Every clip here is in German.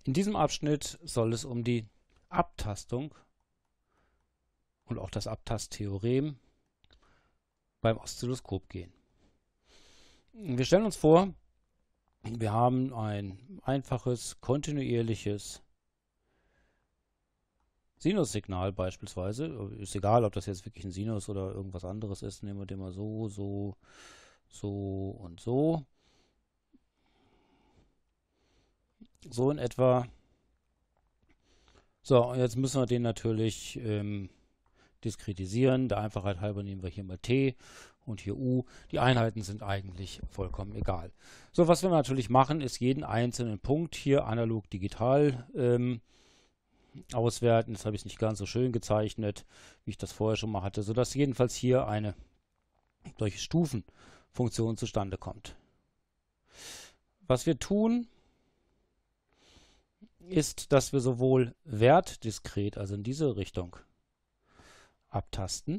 In diesem Abschnitt soll es um die Abtastung und auch das Abtasttheorem beim Oszilloskop gehen. Wir stellen uns vor, wir haben ein einfaches, kontinuierliches Sinussignal beispielsweise. Ist egal, ob das jetzt wirklich ein Sinus oder irgendwas anderes ist. Nehmen wir den mal so, so, so und so. So in etwa. So, und jetzt müssen wir den natürlich diskretisieren. Der Einfachheit halber nehmen wir hier mal t und hier u. Die Einheiten sind eigentlich vollkommen egal. So, was wir natürlich machen, ist jeden einzelnen Punkt hier analog digital auswerten. Das habe ich nicht ganz so schön gezeichnet, wie ich das vorher schon mal hatte, sodass jedenfalls hier eine solche Stufenfunktion zustande kommt. Was wir tun, ist, dass wir sowohl wertdiskret, also in diese Richtung, abtasten.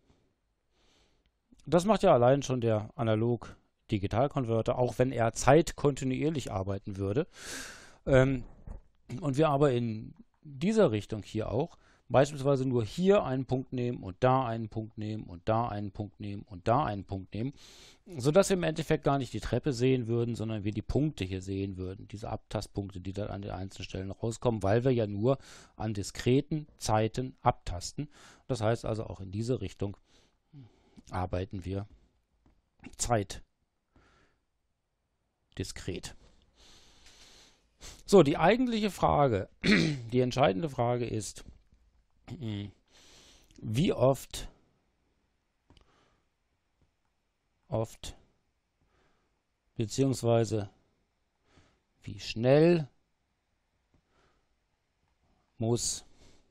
Das macht ja allein schon der Analog-Digital-Konverter, auch wenn er zeitkontinuierlich arbeiten würde. Und wir aber in dieser Richtung hier auch beispielsweise nur hier einen Punkt nehmen und da einen Punkt nehmen und da einen Punkt nehmen und da einen Punkt nehmen, sodass wir im Endeffekt gar nicht die Treppe sehen würden, sondern wir die Punkte hier sehen würden, diese Abtastpunkte, die dann an den einzelnen Stellen rauskommen, weil wir ja nur an diskreten Zeiten abtasten. Das heißt also auch in diese Richtung arbeiten wir zeitdiskret. So, die eigentliche Frage, die entscheidende Frage ist, wie oft beziehungsweise wie schnell muss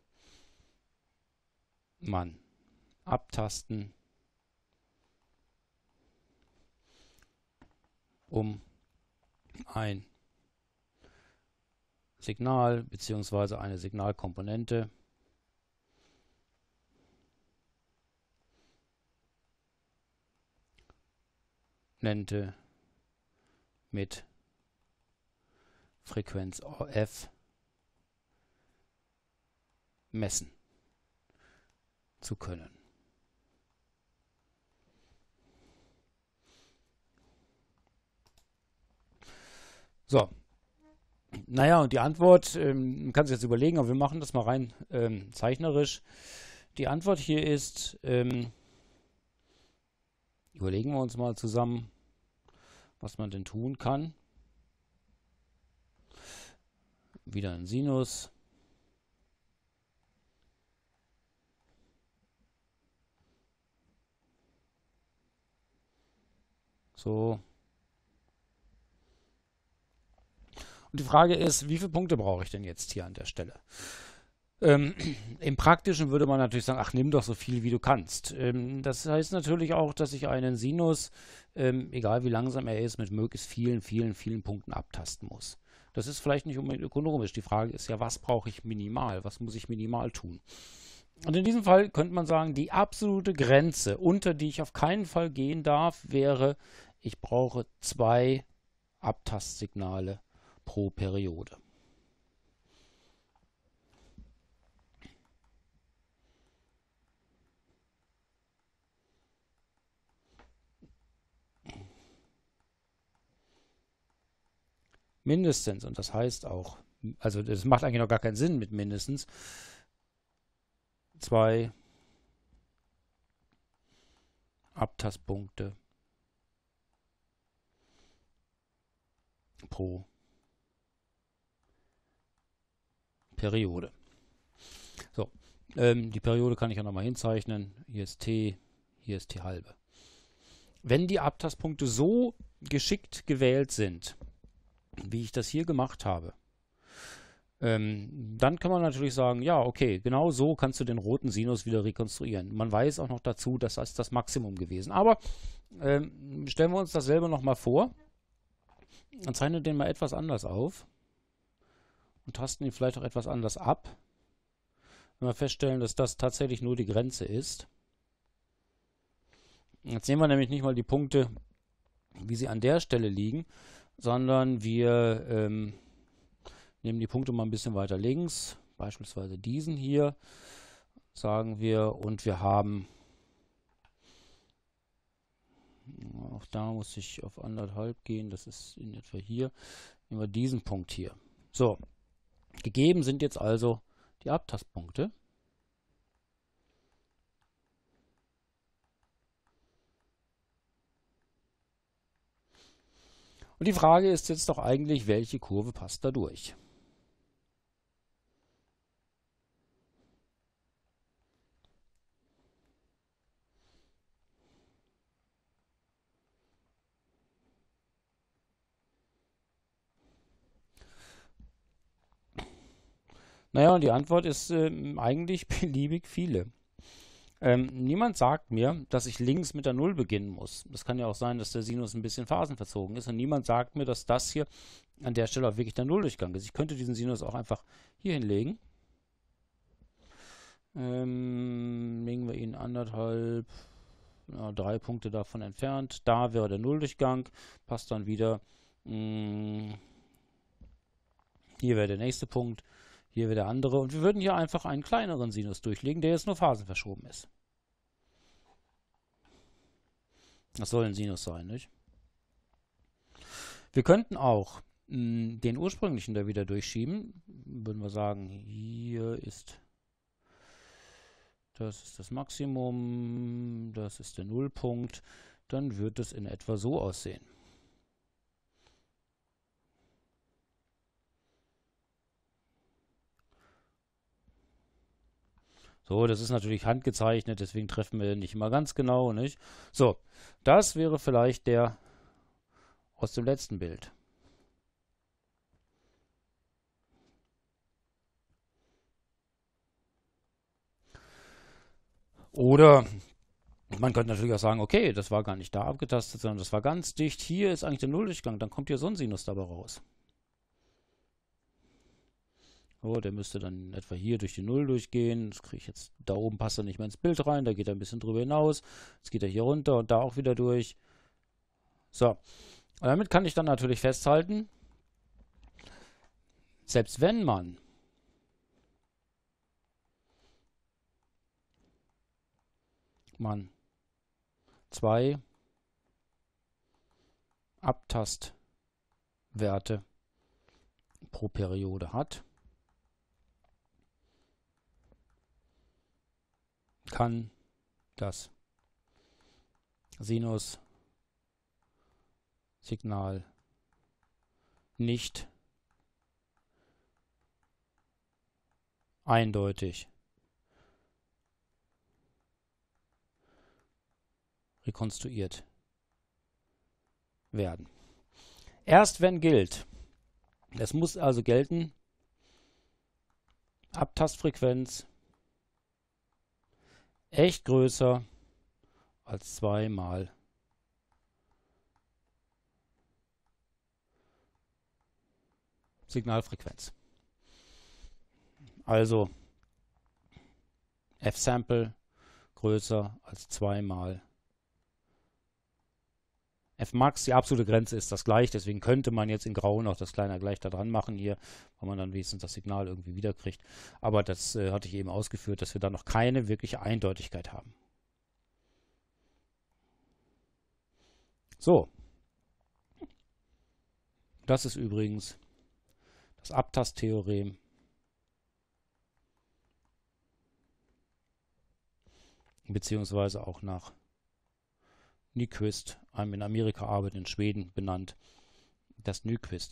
man abtasten, um ein Signal bzw. eine Signalkomponente mit Frequenz f messen zu können. So, naja, und die Antwort, man kann sich jetzt überlegen, aber wir machen das mal rein zeichnerisch. Die Antwort hier ist, überlegen wir uns mal zusammen, was man denn tun kann. Wieder ein Sinus. So. Und die Frage ist, wie viele Punkte brauche ich denn jetzt hier an der Stelle? Im Praktischen würde man natürlich sagen, ach, nimm doch so viel, wie du kannst. Das heißt natürlich auch, dass ich einen Sinus, egal wie langsam er ist, mit möglichst vielen Punkten abtasten muss. Das ist vielleicht nicht unbedingt ökonomisch. Die Frage ist ja, was brauche ich minimal? Was muss ich minimal tun? Und in diesem Fall könnte man sagen, die absolute Grenze, unter die ich auf keinen Fall gehen darf, wäre, ich brauche 2 Abtastsignale pro Periode. Mindestens, und das heißt auch, also das macht eigentlich noch gar keinen Sinn mit mindestens 2 Abtastpunkte pro Periode. So, die Periode kann ich ja nochmal hinzeichnen. Hier ist t halbe. Wenn die Abtastpunkte so geschickt gewählt sind, wie ich das hier gemacht habe, dann kann man natürlich sagen, ja, okay, genau so kannst du den roten Sinus wieder rekonstruieren. Man weiß auch noch dazu, dass das das Maximum gewesen. Aber stellen wir uns das selber nochmal vor und zeichnen den mal etwas anders auf und tasten ihn vielleicht auch etwas anders ab. Wenn wir feststellen, dass das tatsächlich nur die Grenze ist. Jetzt sehen wir nämlich nicht mal die Punkte, wie sie an der Stelle liegen, sondern wir Nehmen die Punkte mal ein bisschen weiter links, beispielsweise diesen hier, sagen wir, und wir haben, auch da muss ich auf 1,5 gehen, das ist in etwa hier, nehmen wir diesen Punkt hier. So, gegeben sind jetzt also die Abtastpunkte. Und die Frage ist jetzt doch eigentlich, welche Kurve passt da durch? Naja, und die Antwort ist eigentlich beliebig viele. Niemand sagt mir, dass ich links mit der Null beginnen muss. Das kann ja auch sein, dass der Sinus ein bisschen phasenverzogen ist. Und niemand sagt mir, dass das hier an der Stelle auch wirklich der Nulldurchgang ist. Ich könnte diesen Sinus auch einfach hier hinlegen. Legen wir ihn 1,5, 3 Punkte davon entfernt. Da wäre der Nulldurchgang. Passt dann wieder. Hier wäre der nächste Punkt. Hier wäre der andere. Und wir würden hier einfach einen kleineren Sinus durchlegen, der jetzt nur phasenverschoben ist. Das soll ein Sinus sein, nicht? Wir könnten auch den ursprünglichen da wieder durchschieben. Würden wir sagen, hier ist das Maximum, das ist der Nullpunkt. Dann wird es in etwa so aussehen. So, das ist natürlich handgezeichnet, deswegen treffen wir nicht immer ganz genau, nicht? So, das wäre vielleicht der aus dem letzten Bild. Oder man könnte natürlich auch sagen, okay, das war gar nicht da abgetastet, sondern das war ganz dicht. Hier ist eigentlich der Nulldurchgang, dann kommt hier so ein Sinus dabei raus. So, der müsste dann etwa hier durch die Null durchgehen. Das kriege ich jetzt, da oben passt er nicht mehr ins Bild rein, da geht er ein bisschen drüber hinaus. Jetzt geht er hier runter und da auch wieder durch. So, und damit kann ich dann natürlich festhalten, selbst wenn man zwei Abtastwerte pro Periode hat, kann das Sinussignal nicht eindeutig rekonstruiert werden. Erst wenn gilt, es muss also gelten, Abtastfrequenz echt größer als 2 mal Signalfrequenz. Also F-Sample größer als 2 mal Fmax. Die absolute Grenze ist das gleich, deswegen könnte man jetzt in Grau noch das kleine gleich da dran machen hier, weil man dann wenigstens das Signal irgendwie wiederkriegt. Aber das hatte ich eben ausgeführt, dass wir da noch keine wirkliche Eindeutigkeit haben. So. Das ist übrigens das Abtasttheorem. Beziehungsweise auch nach Nyquist, einem in Amerika arbeitenden Schweden, benannt, das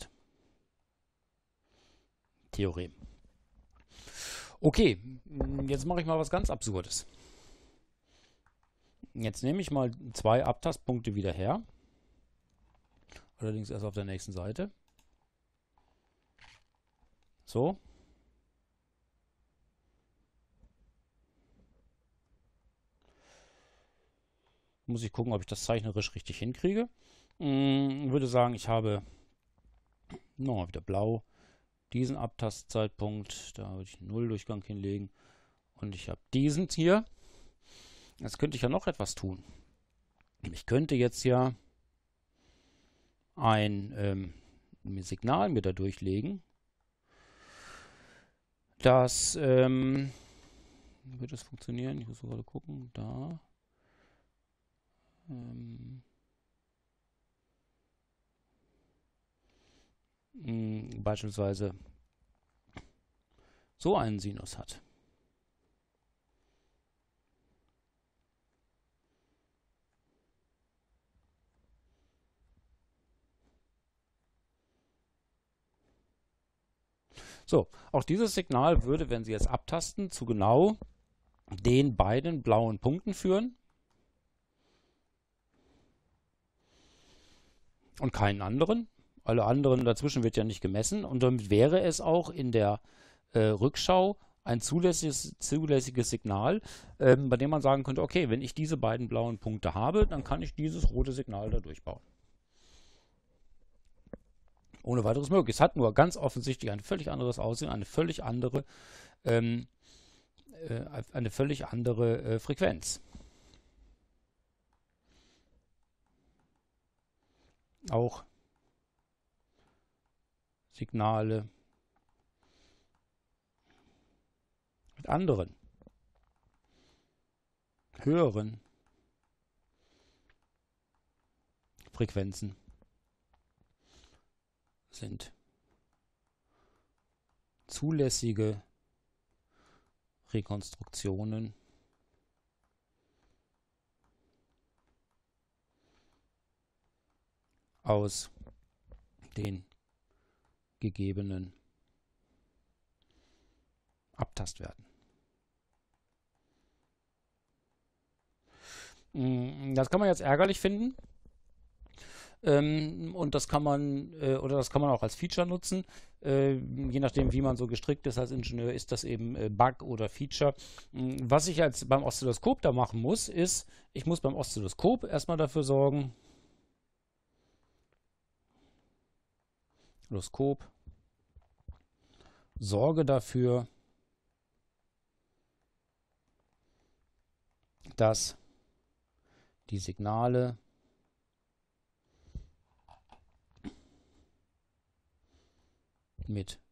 Nyquist-Theorem. Okay, jetzt mache ich mal was ganz Absurdes. Jetzt nehme ich mal 2 Abtastpunkte wieder her. Allerdings erst auf der nächsten Seite. So. Muss ich gucken, ob ich das zeichnerisch richtig hinkriege. Würde sagen, ich habe nochmal wieder blau diesen Abtastzeitpunkt. Da würde ich einen Nulldurchgang hinlegen. Und ich habe diesen hier. Jetzt könnte ich ja noch etwas tun. Ich könnte jetzt ja ein Signal mir da durchlegen. dass, wird das funktionieren? Ich muss gerade gucken, da. Beispielsweise so einen Sinus hat. So, auch dieses Signal würde, wenn Sie jetzt abtasten, zu genau den beiden blauen Punkten führen und keinen anderen. Alle anderen dazwischen wird ja nicht gemessen und damit wäre es auch in der Rückschau ein zulässiges Signal, bei dem man sagen könnte, okay, wenn ich diese beiden blauen Punkte habe, dann kann ich dieses rote Signal da durchbauen. Ohne weiteres möglich. Es hat nur ganz offensichtlich ein völlig anderes Aussehen, eine völlig andere Frequenz. Auch Signale mit anderen, höheren Frequenzen sind zulässige Rekonstruktionen aus den gegebenen Abtastwerten. Das kann man jetzt ärgerlich finden. Und das kann man auch als Feature nutzen. Je nachdem, wie man so gestrickt ist als Ingenieur, ist das eben Bug oder Feature. Was ich jetzt beim Oszilloskop da machen muss, ist, ich muss beim Oszilloskop erstmal dafür sorgen, Oszilloskop, sorge dafür, dass die Signale mit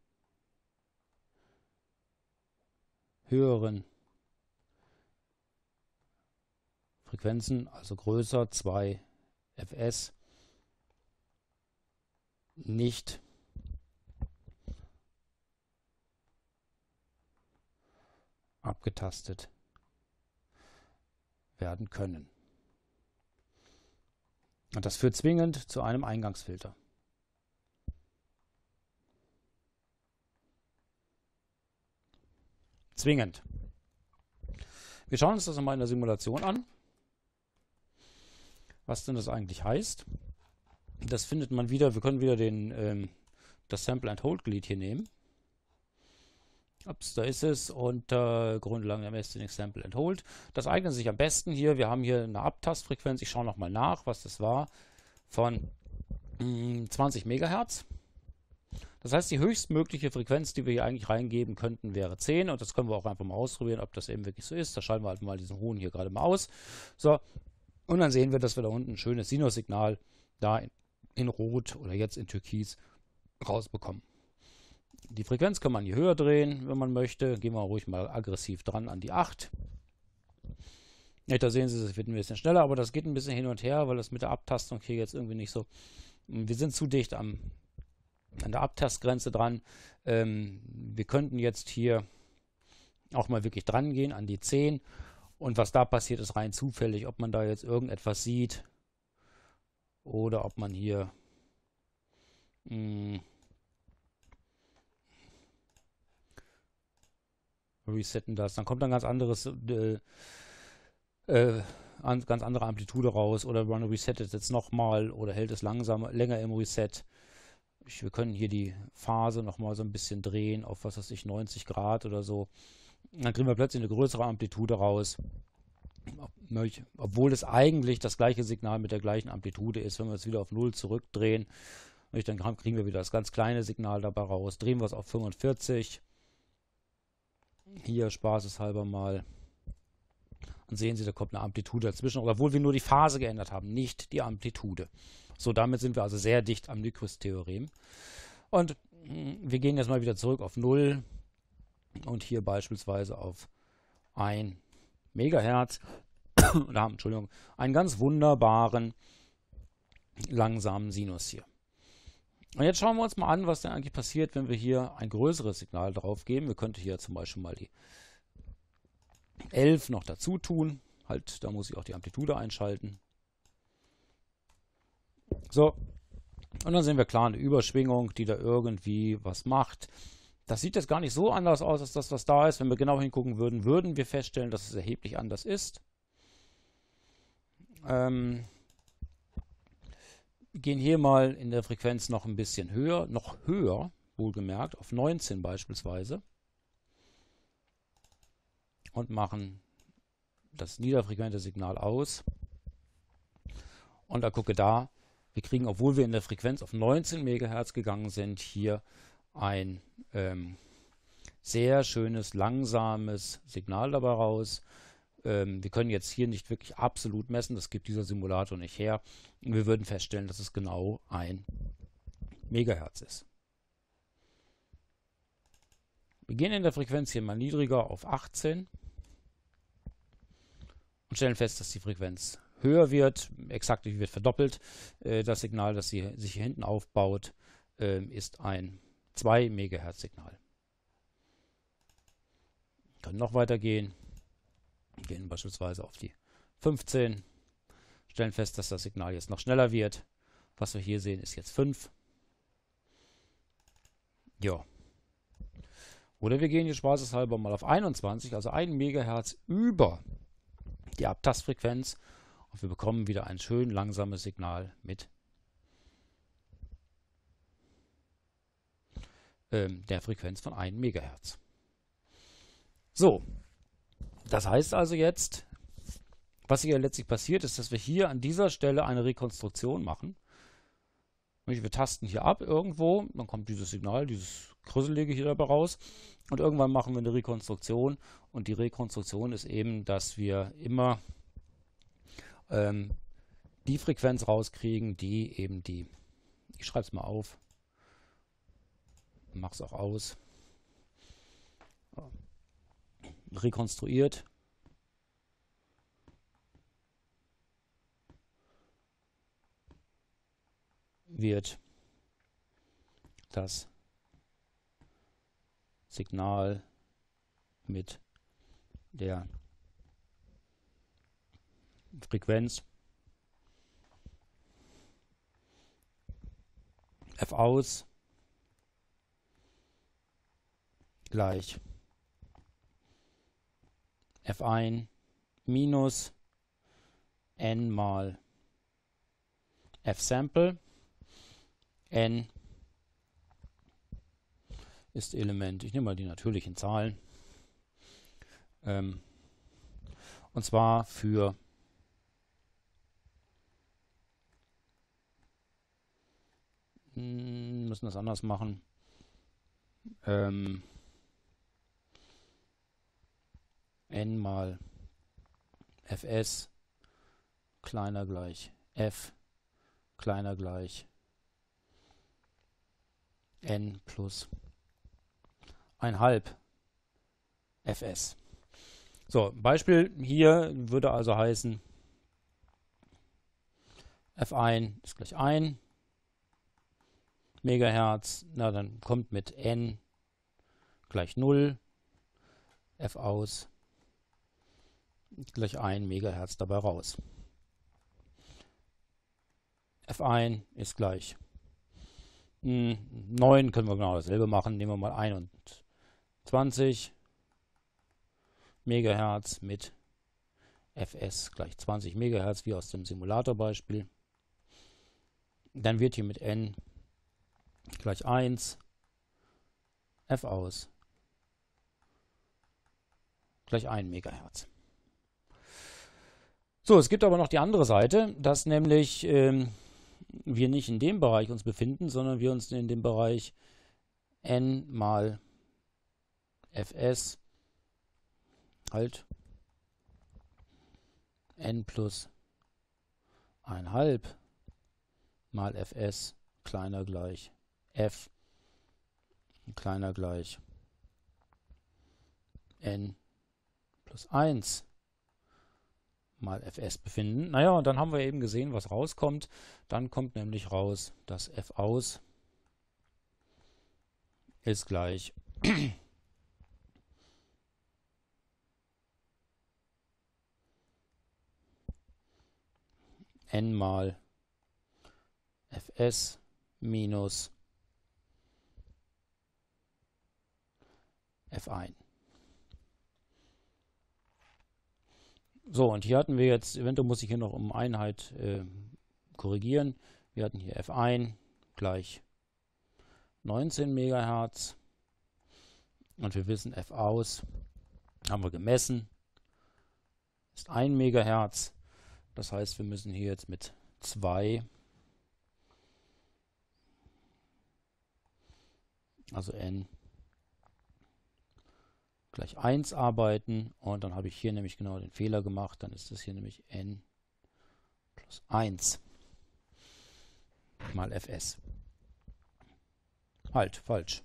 höheren Frequenzen, also größer 2 fs, nicht abgetastet werden können. Und das führt zwingend zu einem Eingangsfilter. Zwingend. Wir schauen uns das nochmal in der Simulation an, was denn das eigentlich heißt. Das findet man wieder, wir können wieder das Sample and Hold Glied hier nehmen. Ups, da ist es, unter Grundlagen der Messing Sample and Hold. Das eignet sich am besten hier, wir haben hier eine Abtastfrequenz, ich schaue nochmal nach, was das war, von 20 MHz. Das heißt, die höchstmögliche Frequenz, die wir hier eigentlich reingeben könnten, wäre 10. Und das können wir auch einfach mal ausprobieren, ob das eben wirklich so ist. Da schalten wir halt mal diesen hohen hier gerade mal aus. So, und dann sehen wir, dass wir da unten ein schönes Sinussignal da in Rot oder jetzt in Türkis rausbekommen. Die Frequenz kann man hier höher drehen, wenn man möchte. Gehen wir ruhig mal aggressiv dran an die 8. Ja, da sehen Sie, es wird ein bisschen schneller, aber das geht ein bisschen hin und her, weil das mit der Abtastung hier jetzt irgendwie nicht so... Wir sind zu dicht an der Abtastgrenze dran. Wir könnten jetzt hier auch mal wirklich dran gehen an die 10. Und was da passiert, ist rein zufällig, ob man da jetzt irgendetwas sieht oder ob man hier resetten das. Dann kommt ein ganz anderes ganz andere Amplitude raus oder man resettet jetzt nochmal oder hält es länger im Reset. Wir können hier die Phase nochmal so ein bisschen drehen auf, was weiß ich, 90 Grad oder so. Dann kriegen wir plötzlich eine größere Amplitude raus. Obwohl es eigentlich das gleiche Signal mit der gleichen Amplitude ist. Wenn wir es wieder auf 0 zurückdrehen, dann kriegen wir wieder das ganz kleine Signal dabei raus. Drehen wir es auf 45. Hier spaßeshalber mal. Und sehen Sie, da kommt eine Amplitude dazwischen, obwohl wir nur die Phase geändert haben, nicht die Amplitude. So, damit sind wir also sehr dicht am Nyquist-Theorem. Und wir gehen jetzt mal wieder zurück auf 0 und hier beispielsweise auf 1 Megahertz und haben, Entschuldigung, einen ganz wunderbaren langsamen Sinus hier. Und jetzt schauen wir uns mal an, was denn eigentlich passiert, wenn wir hier ein größeres Signal drauf geben. Wir könnten hier zum Beispiel mal die 11 noch dazu tun. Halt, da muss ich auch die Amplitude einschalten. So, und dann sehen wir klar eine Überschwingung, die da irgendwie was macht. Das sieht jetzt gar nicht so anders aus, als das, was da ist. Wenn wir genau hingucken würden, würden wir feststellen, dass es erheblich anders ist. Gehen hier mal in der Frequenz noch ein bisschen höher, noch höher, wohlgemerkt, auf 19 beispielsweise. Und machen das niederfrequente Signal aus. Und da gucke da, wir kriegen, obwohl wir in der Frequenz auf 19 MHz gegangen sind, hier ein sehr schönes, langsames Signal dabei raus. Wir können jetzt hier nicht wirklich absolut messen, das gibt dieser Simulator nicht her. Wir würden feststellen, dass es genau 1 Megahertz ist. Wir gehen in der Frequenz hier mal niedriger auf 18 und stellen fest, dass die Frequenz höher wird, exakt wie wird verdoppelt. Das Signal, das sich hier hinten aufbaut, ist ein 2 Megahertz Signal. Wir können noch weiter gehen. Gehen beispielsweise auf die 15, stellen fest, dass das Signal jetzt noch schneller wird. Was wir hier sehen, ist jetzt 5. Ja. Oder wir gehen hier spaßeshalber mal auf 21, also 1 Megahertz über die Abtastfrequenz. Und wir bekommen wieder ein schön langsames Signal mit der Frequenz von 1 Megahertz. So. Das heißt also jetzt, was hier letztlich passiert, ist, dass wir hier an dieser Stelle eine Rekonstruktion machen. Wir tasten hier ab irgendwo, dann kommt dieses Signal, dieses Krüsselige hier dabei raus und irgendwann machen wir eine Rekonstruktion und die Rekonstruktion ist eben, dass wir immer die Frequenz rauskriegen, die eben ich schreibe es mal auf, mache es auch aus, rekonstruiert wird das Signal mit der Frequenz F aus gleich F1 minus n mal F-Sample. N ist Element, ich nehme mal die natürlichen Zahlen, und zwar für müssen das anders machen. N mal Fs kleiner gleich F kleiner gleich N plus 1/2 Fs. So, Beispiel hier würde also heißen, F1 ist gleich 1 Megahertz, na dann kommt mit N gleich 0, F aus gleich 1 Megahertz dabei raus. F1 ist gleich 9, können wir genau dasselbe machen. Nehmen wir mal 21 Megahertz mit Fs gleich 20 Megahertz, wie aus dem Simulatorbeispiel. Dann wird hier mit N gleich 1 F aus gleich 1 Megahertz. So, es gibt aber noch die andere Seite, dass nämlich wir nicht in dem Bereich uns befinden, sondern wir uns in dem Bereich N mal Fs halt N plus 1/2 mal Fs kleiner gleich F kleiner gleich n plus 1 mal fs befinden. Naja, und dann haben wir eben gesehen, was rauskommt. Dann kommt nämlich raus, dass f aus ist gleich n mal fs minus f1. So, und hier hatten wir jetzt, eventuell muss ich hier noch um Einheit korrigieren. Wir hatten hier f1 gleich 19 MHz und wir wissen, f aus haben wir gemessen, ist 1 MHz. Das heißt, wir müssen hier jetzt mit 2, also n gleich 1 arbeiten, und dann habe ich hier nämlich genau den Fehler gemacht. Dann ist das hier nämlich n plus 1 mal fs. Halt, falsch.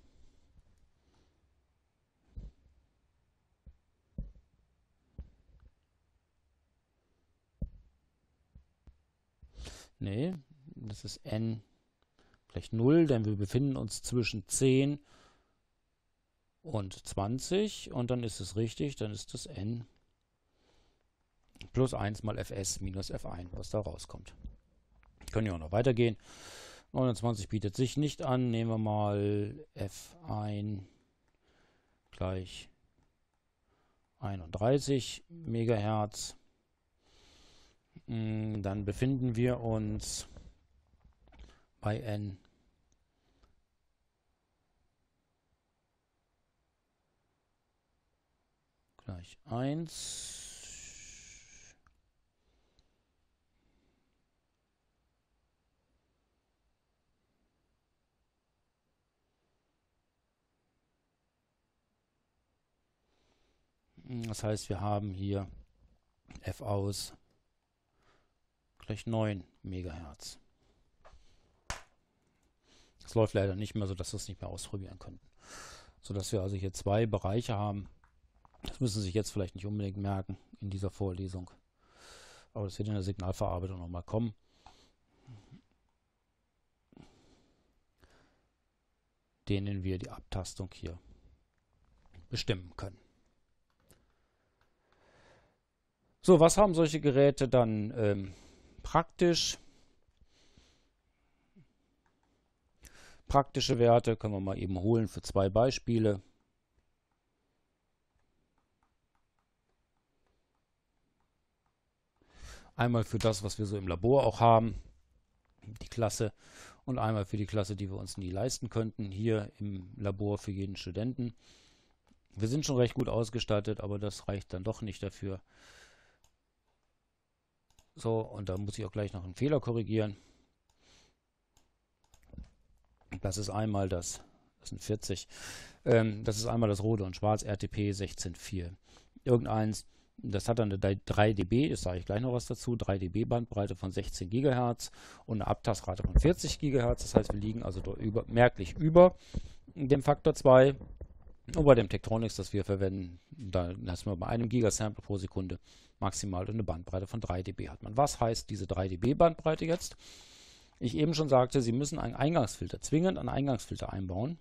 Nee, das ist n gleich 0, denn wir befinden uns zwischen 10 und 20, und dann ist es richtig, dann ist das n plus 1 mal fs minus f1, was da rauskommt. Können ja auch noch weitergehen. 29 bietet sich nicht an. Nehmen wir mal f1 gleich 31 MHz. Dann befinden wir uns bei n gleich 1. Das heißt, wir haben hier f aus gleich 9 MHz. Das läuft leider nicht mehr, sodass wir es nicht mehr ausprobieren könnten. Sodass wir also hier zwei Bereiche haben. Das müssen Sie sich jetzt vielleicht nicht unbedingt merken in dieser Vorlesung. Aber das wird in der Signalverarbeitung nochmal kommen. Denen wir die Abtastung hier bestimmen können. So, was haben solche Geräte dann praktisch? Praktische Werte können wir mal eben holen für zwei Beispiele. Einmal für das, was wir so im Labor auch haben, die Klasse, und einmal für die Klasse, die wir uns nie leisten könnten, hier im Labor für jeden Studenten. Wir sind schon recht gut ausgestattet, aber das reicht dann doch nicht dafür. So, und da muss ich auch gleich noch einen Fehler korrigieren. Das ist einmal das sind 40. Das ist einmal das rote und schwarz RTP 16.4. Irgendeins, das hat dann eine 3 dB, das sage ich gleich noch was dazu, 3 dB Bandbreite von 16 GHz und eine Abtastrate von 40 GHz. Das heißt, wir liegen also merklich über dem Faktor 2. Und bei dem Tektronix, das wir verwenden, da lassen wir bei einem Gigasample pro Sekunde maximal eine Bandbreite von 3 dB hat man. Was heißt diese 3 dB Bandbreite jetzt? Ich eben schon sagte, Sie müssen einen Eingangsfilter, zwingend einen Eingangsfilter einbauen.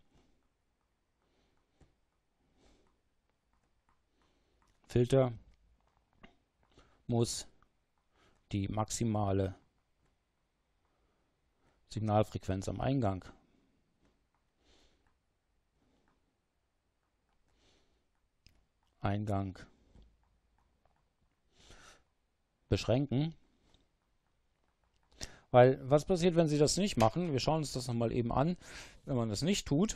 Filter muss die maximale Signalfrequenz am Eingang beschränken. Weil, was passiert, wenn Sie das nicht machen? Wir schauen uns das nochmal eben an. Wenn man das nicht tut,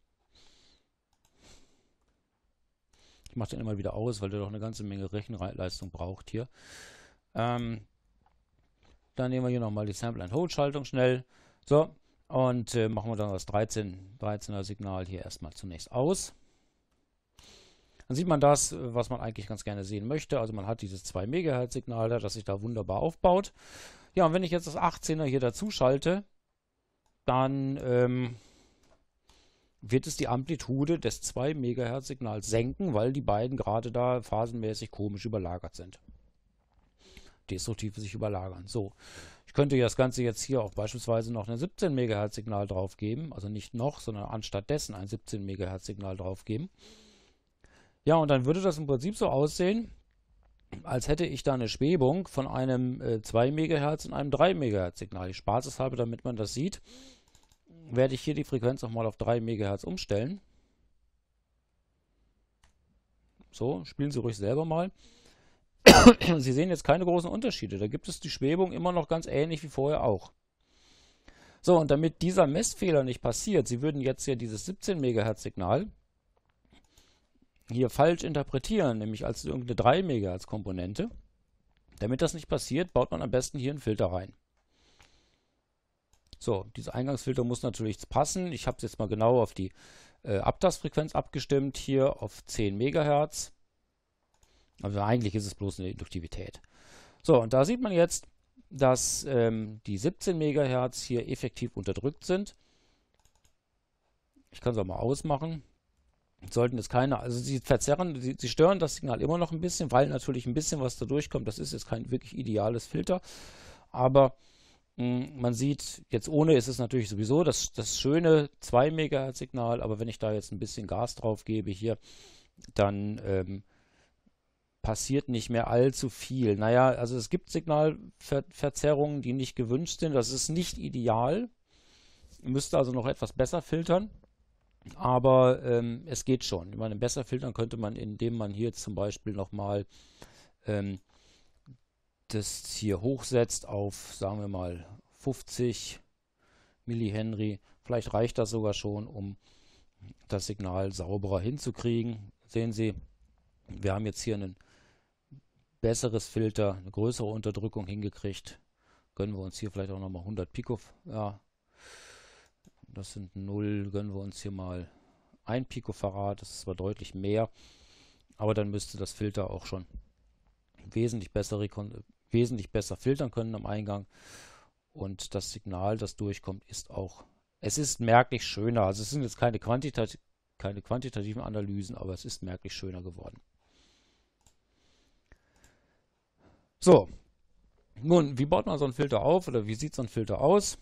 ich mache den immer wieder aus, weil der doch eine ganze Menge Rechenleistung braucht hier. Dann nehmen wir hier nochmal die Sample-and-Hold-Schaltung schnell. So, und machen wir dann das 13er Signal hier erstmal zunächst aus. Dann sieht man das, was man eigentlich ganz gerne sehen möchte. Also man hat dieses 2 MHz Signal da, das sich da wunderbar aufbaut. Ja, und wenn ich jetzt das 18er hier dazu schalte, dann wird es die Amplitude des 2 MHz Signals senken, weil die beiden gerade da phasenmäßig komisch überlagert sind. Destruktiv sich überlagern. So, ich könnte das Ganze jetzt hier auch beispielsweise noch ein 17 MHz Signal drauf geben, also nicht noch, sondern anstatt dessen ein 17 MHz Signal drauf geben. Ja, und dann würde das im Prinzip so aussehen, als hätte ich da eine Schwebung von einem 2 MHz und einem 3 MHz Signal. Ich spaßeshalber, damit man das sieht, werde ich hier die Frequenz nochmal auf 3 MHz umstellen. So, spielen Sie ruhig selber mal. Sie sehen jetzt keine großen Unterschiede. Da gibt es die Schwebung immer noch ganz ähnlich wie vorher auch. So, und damit dieser Messfehler nicht passiert, Sie würden jetzt hier dieses 17 MHz Signal hier falsch interpretieren, nämlich als irgendeine 3 MHz Komponente. Damit das nicht passiert, baut man am besten hier einen Filter rein. So, dieser Eingangsfilter muss natürlich passen. Ich habe es jetzt mal genau auf die Abtastfrequenz abgestimmt, hier auf 10 MHz. Also eigentlich ist es bloß eine Induktivität. So, und da sieht man jetzt, dass die 17 MHz hier effektiv unterdrückt sind. Ich kann es auch mal ausmachen. Sollten es keine, also sie verzerren, sie stören das Signal immer noch ein bisschen, weil natürlich ein bisschen was da durchkommt. Das ist jetzt kein wirklich ideales Filter. Aber man sieht, jetzt ohne ist es natürlich sowieso das schöne 2 MHz Signal. Aber wenn ich da jetzt ein bisschen Gas drauf gebe hier, dann passiert nicht mehr allzu viel. Naja, also es gibt Signalverzerrungen, die nicht gewünscht sind. Das ist nicht ideal. Müsste also noch etwas besser filtern. Aber es geht schon. Ich meine, besser filtern könnte man, indem man hier zum Beispiel nochmal das hier hochsetzt auf, sagen wir mal, 50 Millihenry. Vielleicht reicht das sogar schon, um das Signal sauberer hinzukriegen. Sehen Sie, wir haben jetzt hier ein besseres Filter, eine größere Unterdrückung hingekriegt. Gönnen wir uns hier vielleicht auch nochmal 100 Pico. Ja, das sind 0. Gönnen wir uns hier mal 1 Picofarad. Das ist zwar deutlich mehr, aber dann müsste das Filter auch schon wesentlich besser filtern können am Eingang. Und das Signal, das durchkommt, ist auch, es ist merklich schöner. Also es sind jetzt keine quantitativen Analysen, aber es ist merklich schöner geworden. So, nun, wie baut man so einen Filter auf oder wie sieht so ein Filter aus?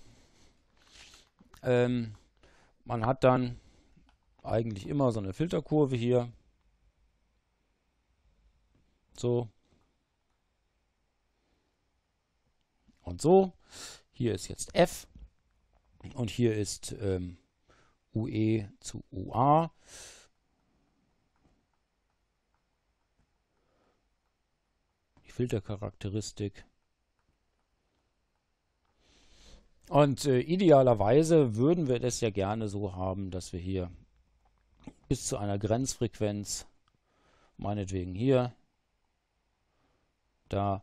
Man hat dann eigentlich immer so eine Filterkurve hier. So. Und so. Hier ist jetzt F. Und hier ist UE zu UA. Die Filtercharakteristik. Und idealerweise würden wir das ja gerne so haben, dass wir hier bis zu einer Grenzfrequenz, meinetwegen hier, da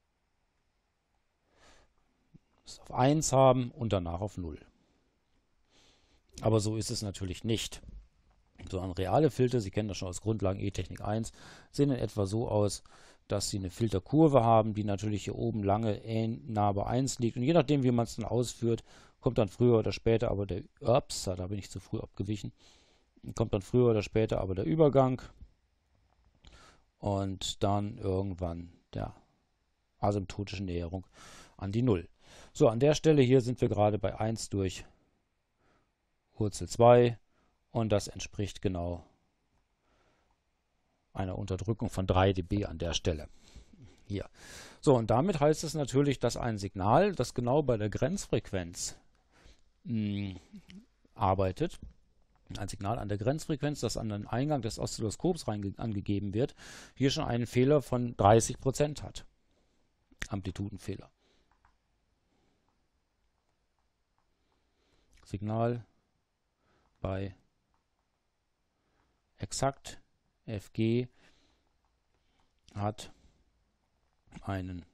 es auf 1 haben und danach auf 0. Aber so ist es natürlich nicht. Sondern reale Filter, Sie kennen das schon aus Grundlagen E-Technik 1, sehen in etwa so aus, dass Sie eine Filterkurve haben, die natürlich hier oben lange nah bei 1 liegt. Und je nachdem, wie man es dann ausführt, kommt dann früher oder später aber der, ups, da bin ich zu früh abgewichen, kommt dann früher oder später aber der Übergang und dann irgendwann der asymptotischen Näherung an die 0. So, an der Stelle hier sind wir gerade bei 1 durch Wurzel 2 und das entspricht genau einer Unterdrückung von 3 dB an der Stelle. Hier. So, und damit heißt es natürlich, dass ein Signal, das genau bei der Grenzfrequenz arbeitet, ein Signal an der Grenzfrequenz, das an den Eingang des Oszilloskops angegeben wird, hier schon einen Fehler von 30% hat. Amplitudenfehler. Signal bei exakt FG hat einen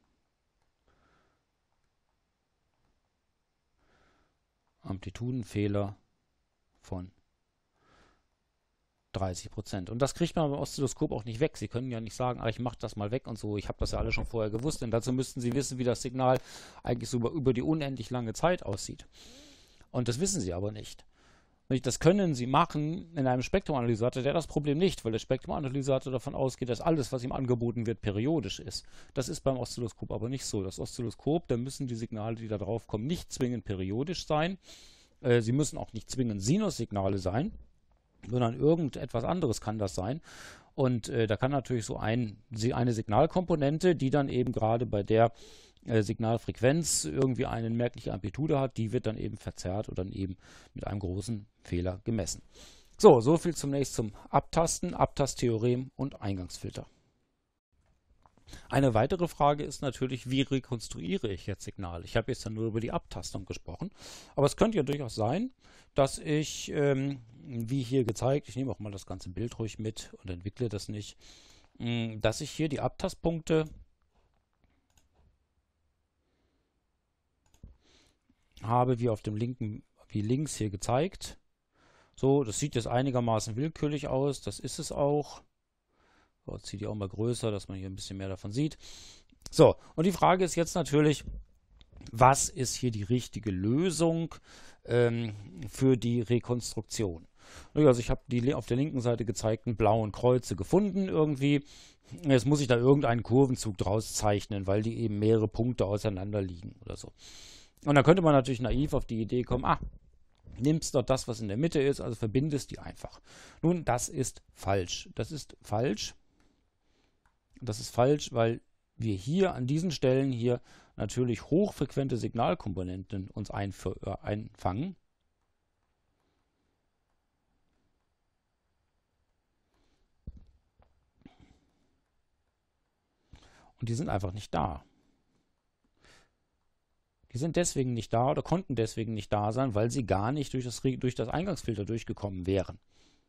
Amplitudenfehler von 30%. Und das kriegt man beim Oszilloskop auch nicht weg. Sie können ja nicht sagen, ich mache das mal weg und so. Ich habe das ja alle schon vorher gewusst. Denn dazu müssten Sie wissen, wie das Signal eigentlich so über die unendlich lange Zeit aussieht. Und das wissen Sie aber nicht. Das können Sie machen in einem Spektrumanalysator, der hat das Problem nicht, weil der Spektrumanalysator davon ausgeht, dass alles, was ihm angeboten wird, periodisch ist. Das ist beim Oszilloskop aber nicht so. Das Oszilloskop, da müssen die Signale, die da drauf kommen, nicht zwingend periodisch sein. Sie müssen auch nicht zwingend Sinussignale sein, sondern irgendetwas anderes kann das sein. Und da kann natürlich so eine Signalkomponente, die dann eben gerade bei der Signalfrequenz irgendwie eine merkliche Amplitude hat, die wird dann eben verzerrt oder dann eben mit einem großen Fehler gemessen. So viel zunächst zum Abtasten, Abtasttheorem und Eingangsfilter. Eine weitere Frage ist natürlich, wie rekonstruiere ich jetzt Signale? Ich habe jetzt ja nur über die Abtastung gesprochen, aber es könnte ja durchaus sein, dass ich, wie hier gezeigt, ich nehme auch mal das ganze Bild ruhig mit und entwickle das nicht, dass ich hier die Abtastpunkte habe, wie links hier gezeigt. So, das sieht jetzt einigermaßen willkürlich aus, das ist es auch. So, jetzt ziehe ich auch mal größer, dass man hier ein bisschen mehr davon sieht. So, und die Frage ist jetzt natürlich, was ist hier die richtige Lösung für die Rekonstruktion? Also ich habe die auf der linken Seite gezeigten blauen Kreuze gefunden irgendwie. Jetzt muss ich da irgendeinen Kurvenzug draus zeichnen, weil die eben mehrere Punkte auseinander liegen oder so. Und dann könnte man natürlich naiv auf die Idee kommen, nimmst dort das, was in der Mitte ist, also verbindest die einfach. Nun, das ist falsch. Das ist falsch. Das ist falsch, weil wir hier an diesen Stellen hier natürlich hochfrequente Signalkomponenten uns einfangen. Und die sind einfach nicht da. Die sind deswegen nicht da oder konnten deswegen nicht da sein, weil sie gar nicht durch das Eingangsfilter durchgekommen wären.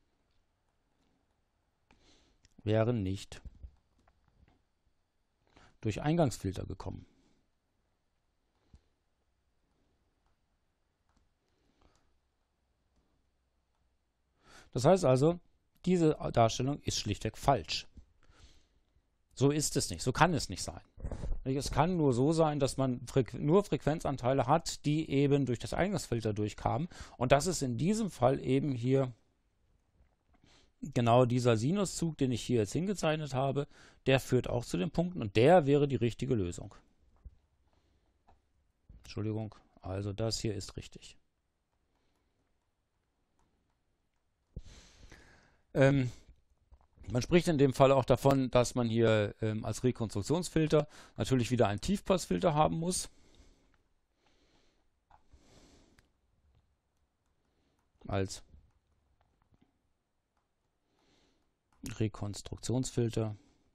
Wären nicht durch Eingangsfilter gekommen. Das heißt also, diese Darstellung ist schlichtweg falsch. So ist es nicht, so kann es nicht sein. Es kann nur so sein, dass man nur Frequenzanteile hat, die eben durch das Eingangsfilter durchkamen. Und das ist in diesem Fall eben hier genau dieser Sinuszug, den ich hier jetzt hingezeichnet habe, der führt auch zu den Punkten und der wäre die richtige Lösung. Entschuldigung, also das hier ist richtig. Man spricht in dem Fall auch davon, dass man hier als Rekonstruktionsfilter natürlich wieder einen Tiefpassfilter haben muss. Als Rekonstruktionsfilter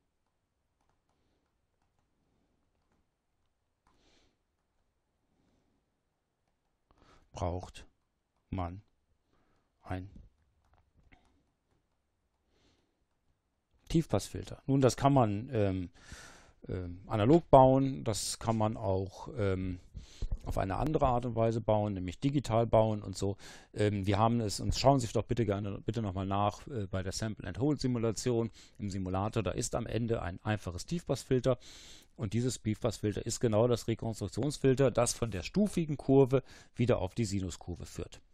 braucht man ein Tiefpassfilter. Nun, das kann man analog bauen, das kann man auch auf eine andere Art und Weise bauen, nämlich digital bauen und so. Wir haben es, und schauen Sie sich doch bitte nochmal nach bei der Sample-and-Hold-Simulation im Simulator, da ist am Ende ein einfaches Tiefpassfilter und dieses Tiefpassfilter ist genau das Rekonstruktionsfilter, das von der stufigen Kurve wieder auf die Sinuskurve führt.